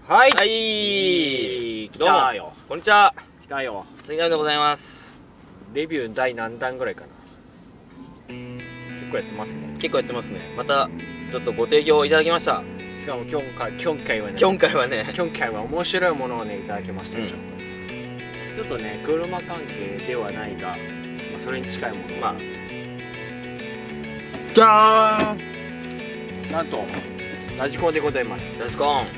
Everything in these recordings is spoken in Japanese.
はい、 はい、 来たよ。 こんにちは。 来たよ。 杉浦でございます。 レビュー第何弾ぐらいかな。結構やってますね。 結構やってますね。またちょっとご提供いただきました。 しかも今回はね、 今回は面白いものをねいただきましたよ。ちょっとね、車関係ではないが、それに近いもの。じゃーん。なんとラジコンでございます。 ラジコン。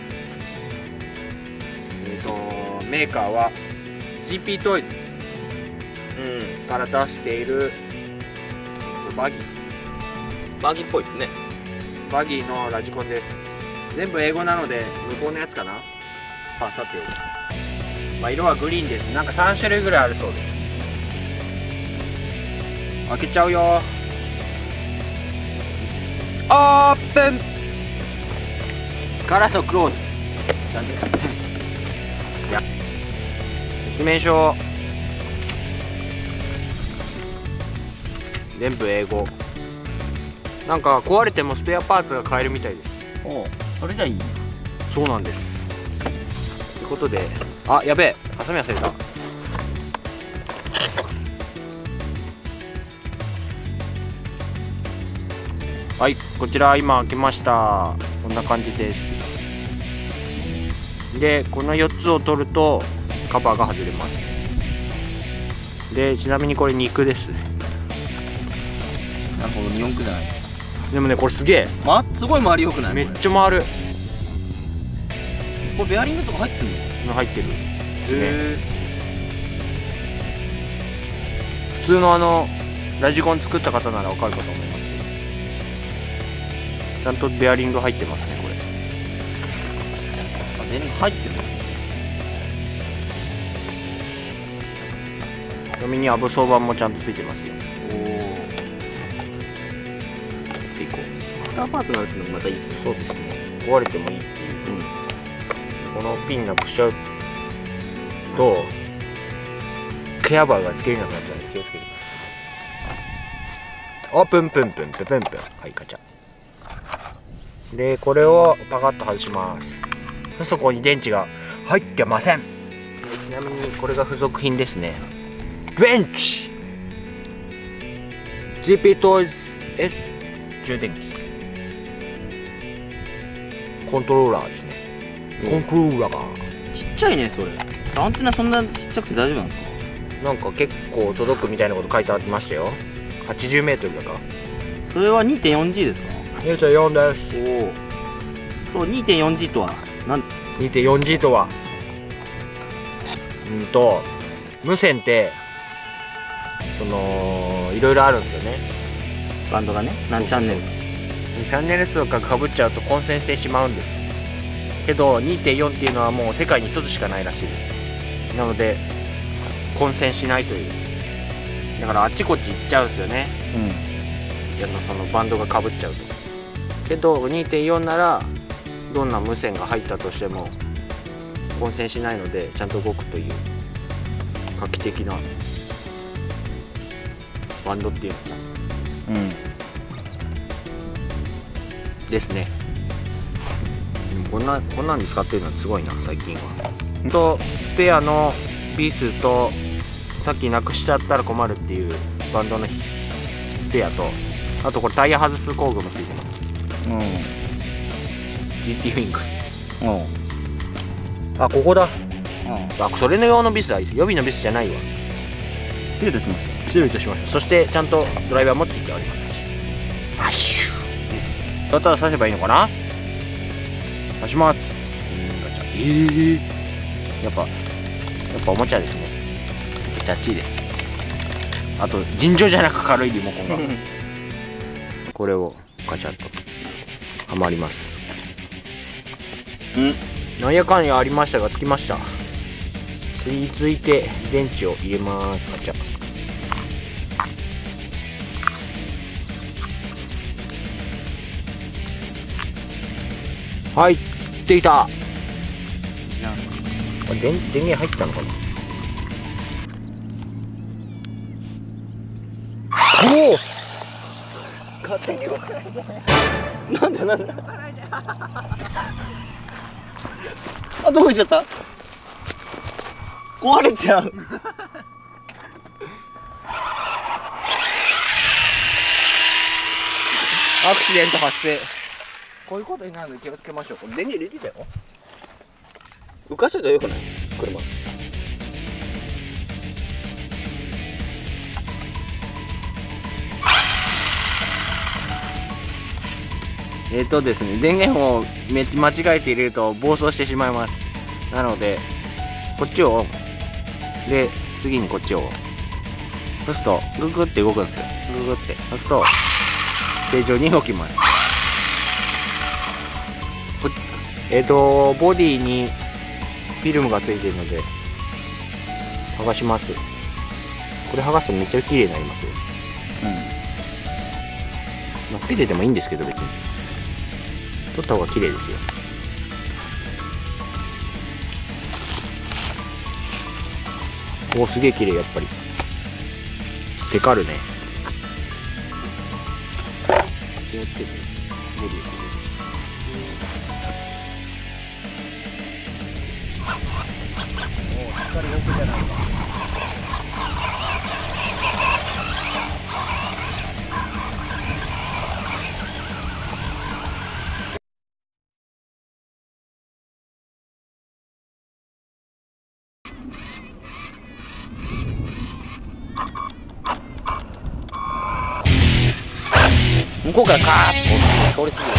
メーカーは GP トイズから出しているバギーっぽいですね。 バギーのラジコンです。全部英語なので向こうのやつかな。さておき、色はグリーンです。なんか3種類ぐらいあるそうです。開けちゃうよ。オープンからのクローズ。なんで説明書全部英語。なんか壊れてもスペアパーツが買えるみたいです。 おう、それじゃいい。 そうなんです。ということで、あ、やべえ、ハサミ忘れた。はい、こちら今開けました。こんな感じです。で、この4つを取るとカバーが外れます。で、ちなみにこれ肉です。 なるほど、日本区じゃない。 でもね、これすげえ、 すごい回りよくない？ めっちゃ回る。 これベアリングとか入ってるの？ 入ってるですね。普通のラジコン作った方ならわかるかと思います。ちゃんとベアリング入ってますね、これ。 ベアリング入ってる。 ちなみにアブソーバーもちゃんとついてますよ。 おお。でいこう。アフターパーツがあるっていうのもまたいいですね。 そうですね。壊れてもいいっていう。このピンなくしちゃうとケアバーがつけれなくなっちゃうんで気をつけてください。あ、プン。はい、ガチャ。で、これをパカッと外します。そうするとここに電池が入ってません。ちなみにこれが付属品ですね。電池 GP トイズ S 充電器、コントローラーですね。コントローラーがちっちゃいね、それ。アンテナそんなちっちゃくて大丈夫なんですか？ なんか結構届くみたいなこと書いてありましたよ。80メートルだか。 それは 2.4G ですか？ 2.4 です。 おお。そう、 2.4G とは 2.4G とは無線っていろいろあるんですよね。 バンドがね、何チャンネルか。 チャンネル数がかぶっちゃうと混戦してしまうんですけど、 2.4 っていうのはもう世界に1つしかないらしいです。なので混戦しないという。だからあっちこっち行っちゃうんですよね。そのバンドがかぶっちゃうと。けど 2.4 ならどんな無線が入ったとしても混戦しないのでちゃんと動くという画期的なバンドっていうのかな。ですね。こんなんに使ってるのはすごいな、最近は。スペアのピースと、さっきなくしちゃったら困るっていうバンドのスペアと、あとこれタイヤ外す工具もついてます。GT ウィング。あ、ここだ。あ、それの用のビスだ。予備のビスじゃないわ。 失礼いたしました。 失礼いたしました。そしてちゃんとドライバーもついております。アッシュです。だったら刺せばいいのかな。刺します。ガチャ。やっぱおもちゃですね。チャッチーです。あと尋常じゃなく軽いリモコンがこれをガチャッとはまります。なんやかんやありましたがつきました。続いて電池を入れます。ガチャ。はい、できた。電源入ったのかな。おお、勝手に動かない。なんだあ、どこ行っちゃった？壊れちゃう。 アクシデント発生。こういうことになるので気をつけましょう。これ電源入れてたよ。 浮かしといたらよくない？車。 ですね、電源を間違えて入れると暴走してしまいます。なのでこっちをオンで、次にこっちをオン。そうするとググって動くんですよ。ググって、そうすると正常に動きます。ボディにフィルムがついてるので剥がします。これ剥がすとめっちゃ綺麗になりますよ。まあ、つけててもいいんですけど、別に取った方が綺麗ですよ。おお、すげえ綺麗。やっぱりテカるね。気をつけてボディをしっかり奥じゃないか。 向こうからカーッと通り過ぎる。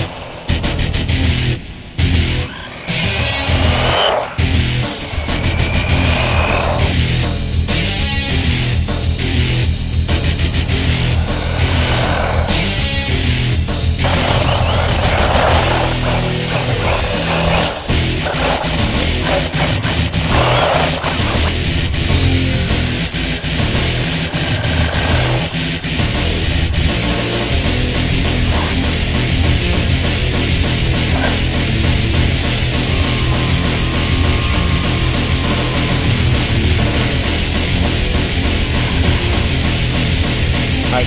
はい。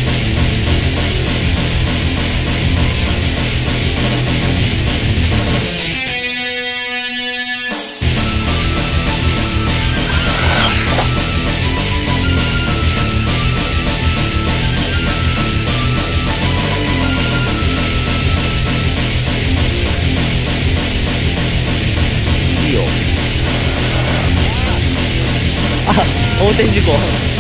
いいよ。 あ、横転事故。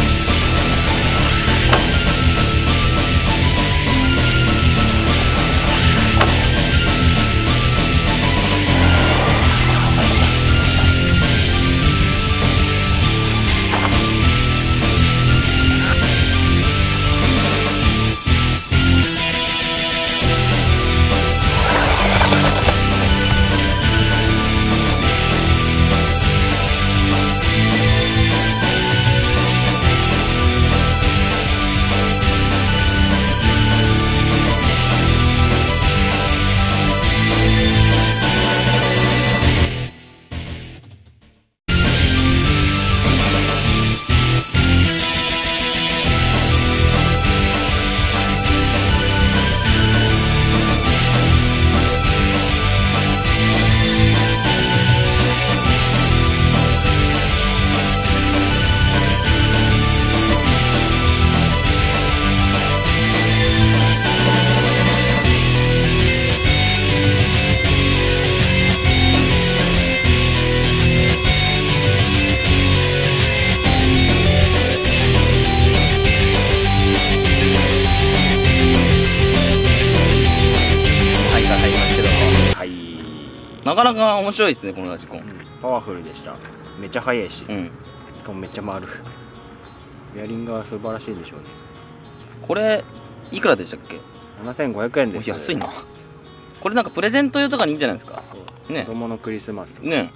なかなか面白いですね、このラジコン。 パワフルでした。めっちゃ速いし、しかもめっちゃ回る。ベアリングは素晴らしいでしょうね。 これいくらでしたっけ ？7500円です。 安いな。これなんかプレゼント用とかにいいんじゃないですかね。 子供のクリスマスとかね。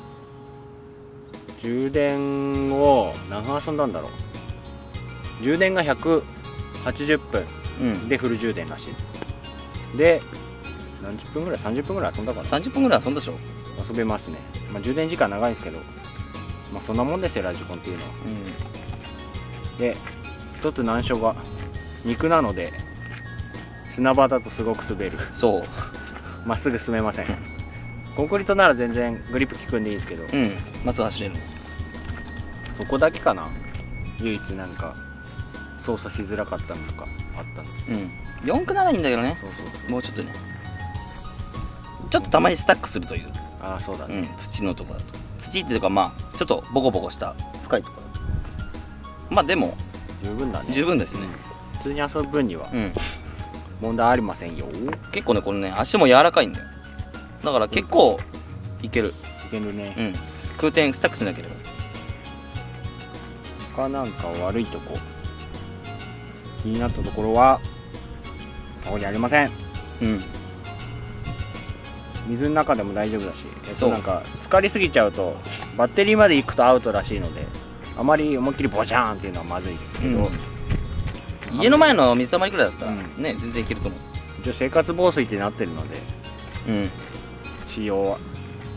充電を何分遊んだんだろう。充電が180分でフル充電らしい。で何十分ぐらい、30分ぐらい遊んだかな。 30分ぐらい遊んだでしょ。 遊べますね。まあ充電時間長いんですけど、まあそんなもんですよ、ラジコンっていうのは。で一つ難所が肉なので、砂場だとすごく滑る。 そう、 まっすぐ進めません。 コンクリートなら全然グリップ効くんでいいんですけど、 うんまっすぐ走れる。 そこだけかな唯一なんか操作しづらかったのとかあったの。 うん4区ならいいんだけどね。 そうそうそう。 もうちょっとねちょっとたまにスタックするという、 ああそうだね、 土のとこだと土っていうかまあちょっとボコボコした深いところまあでも十分だね。 十分ですね。 普通に遊ぶ分にはうん問題ありませんよ。 結構ねこのね足も柔らかいんだよ。だから結構いける。 いけるね。 うん空転スタックしなければ。 他なんか悪いとこ気になったところはここにありません。 うん水の中でも大丈夫だし、 そうなんか浸かりすぎちゃうとバッテリーまで行くとアウトらしいので、あまり思いっきりボジャーンっていうのはまずいですけど、 家の前の水たまりくらいだったらうんね全然いけると思う。 一応生活防水ってなってるのでうん使用は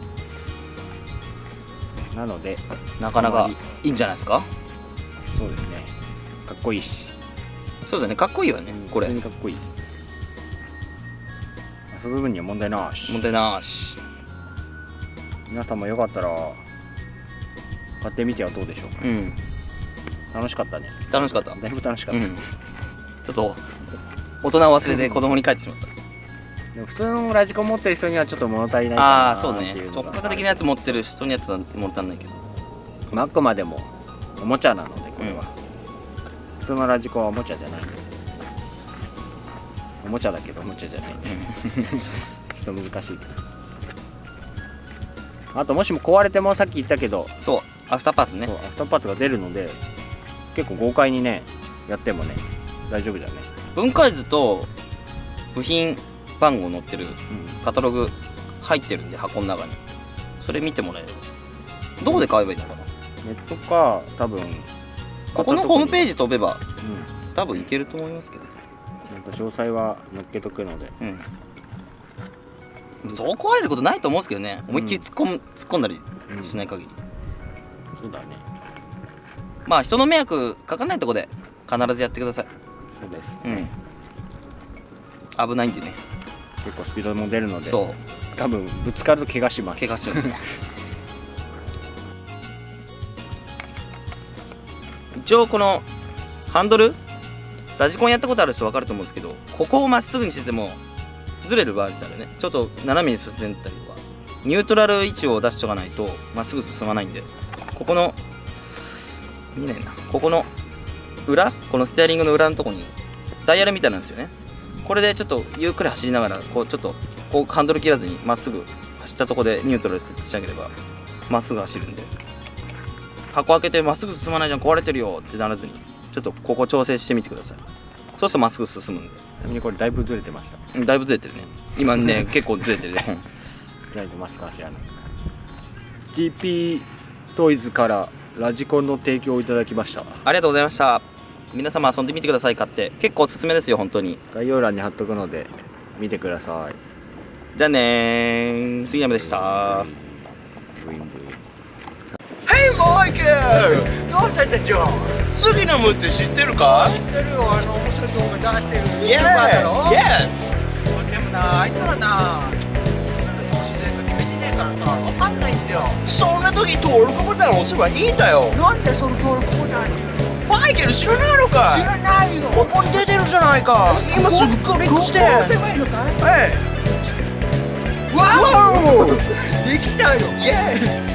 なのでなかなかいいんじゃないですか。 そうですね、かっこいいし、 そうだねかっこいいよねこれ。 普通にかっこいい。遊ぶ分には問題なし。 問題なし。 皆さんもよかったら買ってみてはどうでしょうか。 うん楽しかったね。 楽しかった。 だいぶ楽しかった、 うんちょっと大人を忘れて子供に帰ってしまった。 でも普通のラジコン持ってる人にはちょっと物足りないかあなあそうねっていうのが直角的なやつ持ってる人にやったら物足んないけど。 あくまでもおもちゃなのでこれは、普通のラジコンはおもちゃじゃない。おもちゃだけどおもちゃじゃないちょっと難しい。あともしも壊れてもさっき言ったけど、 そうアフターパーツねそうアフターパーツが出るので結構豪快にねやってもね大丈夫だね。 分解図と部品番号載ってるカタログ入ってるんで箱の中にそれ見てもらえれば。どこで買えばいいのかな。 ネットか多分ここのホームページ、 ジ飛べばうん、 多分いけると思いますけど。 なんか詳細は載っけとくので、 そう壊れることないと思うんですけどね。思いっきり突っ込んだりしない限り、 そうだね。 まあ人の迷惑かかんないとこで必ずやってください。 そうです、 危ないんでね。 結構スピードも出るのでそう多分ぶつかると怪我します。 怪我しちゃう一応このハンドルラジコンやったことある人分かると思うんですけど、ここをまっすぐにしててもずれる場合ですよね。ちょっと斜めに進んでたりとかニュートラル位置を出しとかないとまっすぐ進まないんで、ここの見えないな、ここの裏、このステアリングの裏のとこにダイヤルみたいなんですよね。これでちょっとゆっくり走りながらこうちょっとこうハンドル切らずにまっすぐ走ったとこでニュートラルしなければまっすぐ走るんで、箱開けてまっすぐ進まないじゃん壊れてるよってならずにちょっとここ調整してみてください。そうするとまっすぐ進むんで。 ちなみにこれだいぶずれてました。 だいぶずれてるね今ね結構ずれてるねずれてますかしらの GP トイズからラジコンの提供をいただきました。 ありがとうございました。皆様遊んでみてください。買って結構おすすめですよ本当に。 概要欄に貼っとくので見てください。 じゃあねー、杉山でした。 ブインブイン。 Hey Michael! どうしたんだジョー？ 杉野って知ってるか？ 知ってるよ、面白い動画出してる YouTuber ？Yeah! だろ？ Yes! でもな、あいつらな、いつも自然と決めてねえからさ、わかんないんだよ。 そんな時登録ボタン押せばいいんだよ。 なんでその登録ボタンっていうの？ マイケル知らないのかい？ 知らないよ。 ここに出てるじゃないか。今すぐクリックして。 ここ押せばいいのかい？ はい。 わお！できたよ。 イェーイ！